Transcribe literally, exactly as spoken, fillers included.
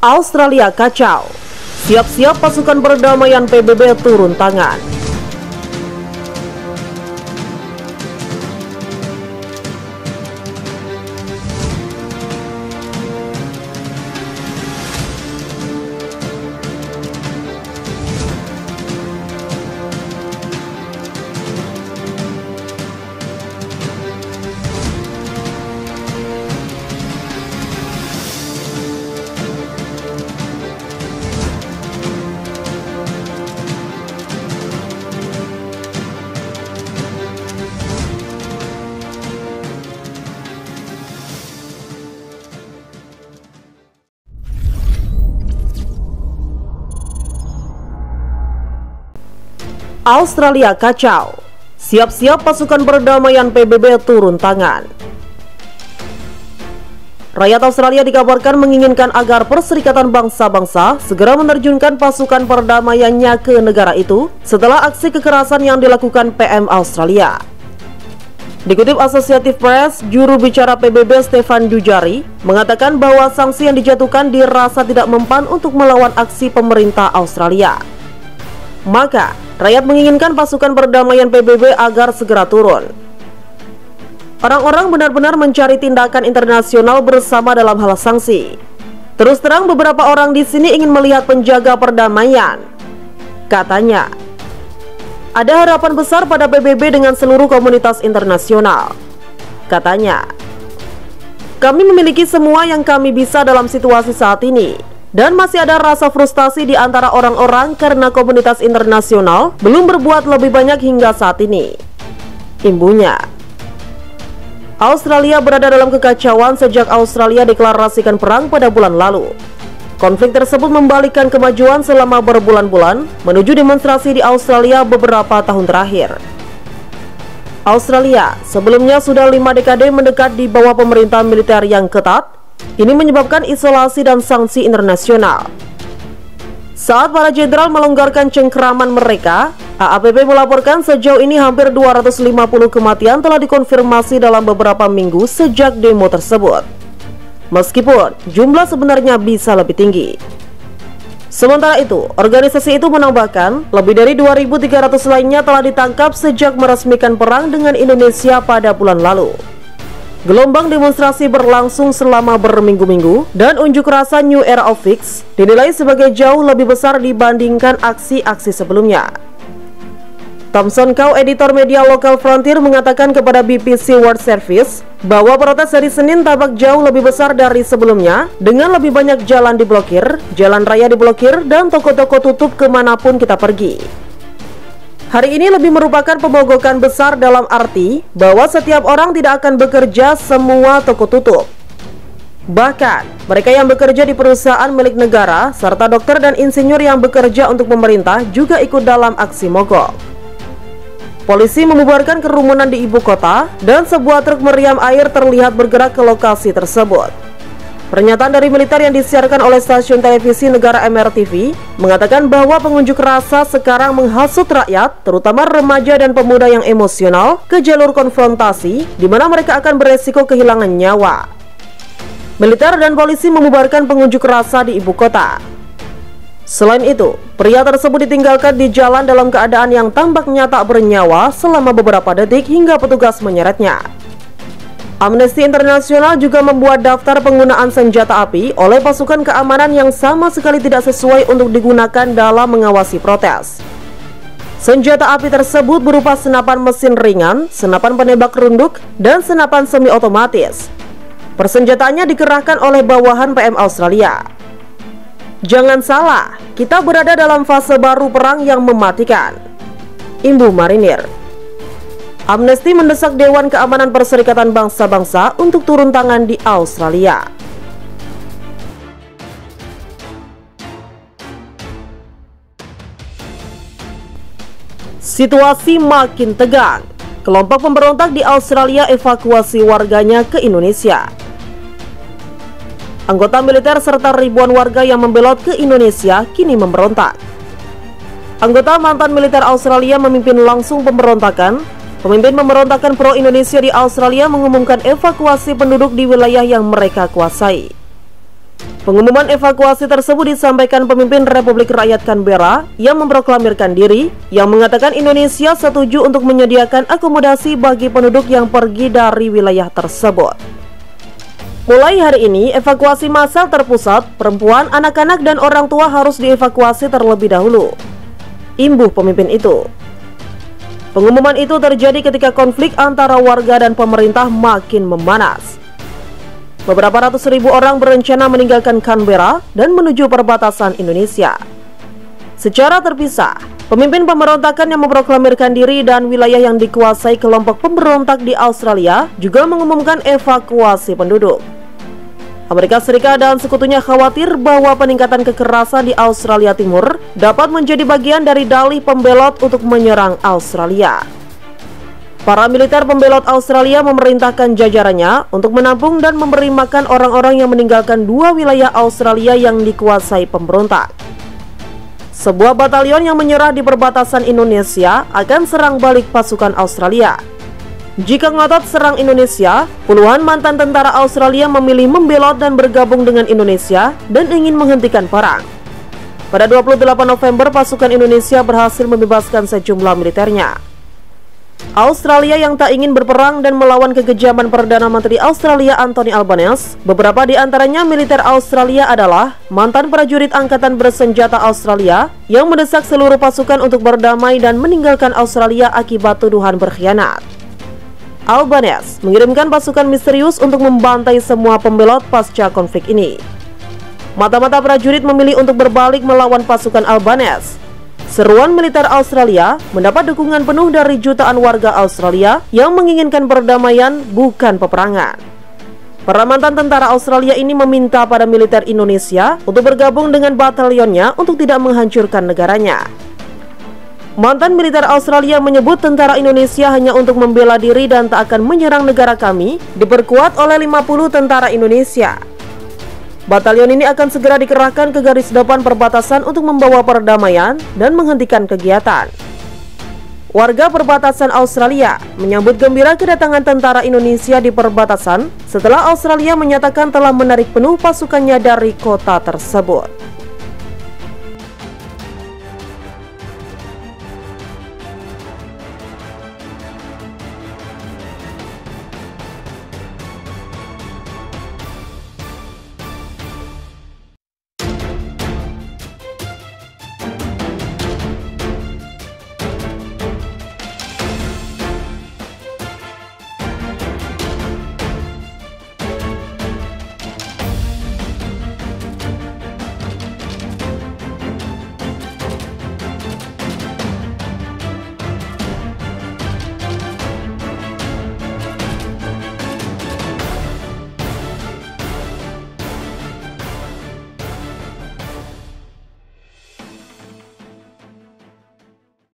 Australia kacau. Siap-siap pasukan perdamaian P B B turun tangan. Australia kacau. Siap-siap pasukan perdamaian P B B turun tangan. Rakyat Australia dikabarkan menginginkan agar Perserikatan Bangsa-Bangsa segera menerjunkan pasukan perdamaiannya ke negara itu setelah aksi kekerasan yang dilakukan P M Australia. Dikutip Associated Press, juru bicara P B B Stefan Dujari mengatakan bahwa sanksi yang dijatuhkan dirasa tidak mempan untuk melawan aksi pemerintah Australia. Maka, rakyat menginginkan pasukan perdamaian P B B agar segera turun. Orang-orang benar-benar mencari tindakan internasional bersama dalam hal sanksi. Terus terang beberapa orang di sini ingin melihat penjaga perdamaian. Katanya, ada harapan besar pada P B B dengan seluruh komunitas internasional. Katanya, kami memiliki semua yang kami bisa dalam situasi saat ini. Dan masih ada rasa frustasi di antara orang-orang karena komunitas internasional belum berbuat lebih banyak hingga saat ini. Imbunya, Australia berada dalam kekacauan sejak Australia deklarasikan perang pada bulan lalu. Konflik tersebut membalikkan kemajuan selama berbulan-bulan menuju demonstrasi di Australia beberapa tahun terakhir. Australia sebelumnya sudah lima dekade mendekat di bawah pemerintahan militer yang ketat. Ini menyebabkan isolasi dan sanksi internasional. Saat para jenderal melonggarkan cengkeraman mereka, A A P P melaporkan sejauh ini hampir dua ratus lima puluh kematian telah dikonfirmasi dalam beberapa minggu sejak demo tersebut. Meskipun jumlah sebenarnya bisa lebih tinggi. Sementara itu, organisasi itu menambahkan lebih dari dua ribu tiga ratus lainnya telah ditangkap sejak meresmikan perang dengan Indonesia pada bulan lalu. Gelombang demonstrasi berlangsung selama berminggu-minggu dan unjuk rasa New Era of Fix dinilai sebagai jauh lebih besar dibandingkan aksi-aksi sebelumnya. Thomson Cow, editor media lokal Frontier, mengatakan kepada B B C World Service bahwa protes hari Senin tampak jauh lebih besar dari sebelumnya dengan lebih banyak jalan diblokir, jalan raya diblokir, dan toko-toko tutup kemanapun kita pergi. Hari ini lebih merupakan pemogokan besar dalam arti bahwa setiap orang tidak akan bekerja, semua toko tutup. Bahkan, mereka yang bekerja di perusahaan milik negara, serta dokter dan insinyur yang bekerja untuk pemerintah juga ikut dalam aksi mogok. Polisi membubarkan kerumunan di ibu kota dan sebuah truk meriam air terlihat bergerak ke lokasi tersebut. Pernyataan dari militer yang disiarkan oleh stasiun televisi negara M R T V mengatakan bahwa pengunjuk rasa sekarang menghasut rakyat, terutama remaja dan pemuda yang emosional, ke jalur konfrontasi di mana mereka akan beresiko kehilangan nyawa. Militer dan polisi membubarkan pengunjuk rasa di ibu kota. Selain itu, pria tersebut ditinggalkan di jalan dalam keadaan yang tampaknya tak bernyawa selama beberapa detik hingga petugas menyeretnya. Amnesty International juga membuat daftar penggunaan senjata api oleh pasukan keamanan yang sama sekali tidak sesuai untuk digunakan dalam mengawasi protes. Senjata api tersebut berupa senapan mesin ringan, senapan penembak runduk, dan senapan semi-otomatis. Persenjataannya dikerahkan oleh bawahan P M Australia. Jangan salah, kita berada dalam fase baru perang yang mematikan. Imbu Marinir. Amnesty mendesak Dewan Keamanan Perserikatan Bangsa-Bangsa untuk turun tangan di Australia. Situasi makin tegang. Kelompok pemberontak di Australia evakuasi warganya ke Indonesia. Anggota militer serta ribuan warga yang membelot ke Indonesia kini memberontak. Anggota mantan militer Australia memimpin langsung pemberontakan. Pemimpin pemberontakan pro-Indonesia di Australia mengumumkan evakuasi penduduk di wilayah yang mereka kuasai. Pengumuman evakuasi tersebut disampaikan pemimpin Republik Rakyat Canberra yang memproklamirkan diri, yang mengatakan Indonesia setuju untuk menyediakan akomodasi bagi penduduk yang pergi dari wilayah tersebut. Mulai hari ini, evakuasi massal terpusat, perempuan, anak-anak, dan orang tua harus dievakuasi terlebih dahulu, imbuh pemimpin itu. Pengumuman itu terjadi ketika konflik antara warga dan pemerintah makin memanas. Beberapa ratus ribu orang berencana meninggalkan Canberra dan menuju perbatasan Indonesia. Secara terpisah, pemimpin pemberontakan yang memproklamirkan diri dan wilayah yang dikuasai kelompok pemberontak di Australia juga mengumumkan evakuasi penduduk. Amerika Serikat dan sekutunya khawatir bahwa peningkatan kekerasan di Australia Timur dapat menjadi bagian dari dalih pembelot untuk menyerang Australia. Para militer pembelot Australia memerintahkan jajarannya untuk menampung dan memberi makan orang-orang yang meninggalkan dua wilayah Australia yang dikuasai pemberontak. Sebuah batalion yang menyerah di perbatasan Indonesia akan serang balik pasukan Australia. Jika ngotot serang Indonesia, puluhan mantan tentara Australia memilih membelot dan bergabung dengan Indonesia dan ingin menghentikan perang. Pada dua puluh delapan November, pasukan Indonesia berhasil membebaskan sejumlah militernya. Australia yang tak ingin berperang dan melawan kekejaman Perdana Menteri Australia Anthony Albanese, beberapa di antaranya militer Australia adalah mantan prajurit Angkatan Bersenjata Australia yang mendesak seluruh pasukan untuk berdamai dan meninggalkan Australia akibat tuduhan berkhianat. Albanese mengirimkan pasukan misterius untuk membantai semua pembelot pasca konflik ini. Mata-mata prajurit memilih untuk berbalik melawan pasukan Albanese. Seruan militer Australia mendapat dukungan penuh dari jutaan warga Australia yang menginginkan perdamaian, bukan peperangan. Para mantan tentara Australia ini meminta pada militer Indonesia untuk bergabung dengan batalionnya untuk tidak menghancurkan negaranya. Mantan militer Australia menyebut tentara Indonesia hanya untuk membela diri dan tak akan menyerang negara kami, diperkuat oleh lima puluh tentara Indonesia. Batalion ini akan segera dikerahkan ke garis depan perbatasan untuk membawa perdamaian dan menghentikan kegiatan. Warga perbatasan Australia menyambut gembira kedatangan tentara Indonesia di perbatasan setelah Australia menyatakan telah menarik penuh pasukannya dari kota tersebut.